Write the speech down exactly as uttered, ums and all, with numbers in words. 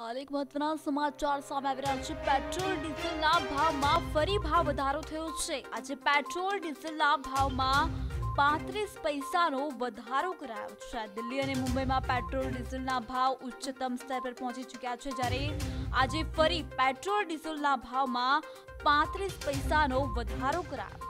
હાલ એક મહત્વના સમાચાર સામે આવી રહ્યા છે। પેટ્રોલ ડીઝલના ભાવમાં ફરી ભાવ વધારો થયો છે। આજે પેટ્રોલ ડીઝલના ભાવમાં પાંત્રીસ પૈસાનો વધારો કરાયો છે। દિલ્હી અને મુંબઈમાં પેટ્રોલ ડીઝલના ભાવ ઉચ્ચતમ સ્તર પર પહોંચી ચૂક્યા છે, જ્યારે આજે ફરી પેટ્રોલ ડીઝલના ભાવમાં પાંત્રીસ પૈસાનો વધારો કરાયો।